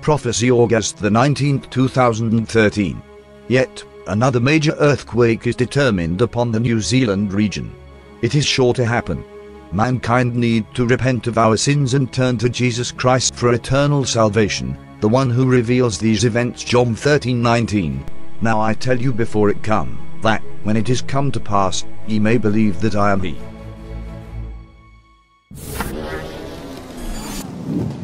Prophecy August the 19th 2013. Yet, another major earthquake is determined upon the New Zealand region. It is sure to happen. Mankind need to repent of our sins and turn to Jesus Christ for eternal salvation, the one who reveals these events. John 13:19. Now I tell you before it come, that, when it is come to pass, ye may believe that I am he.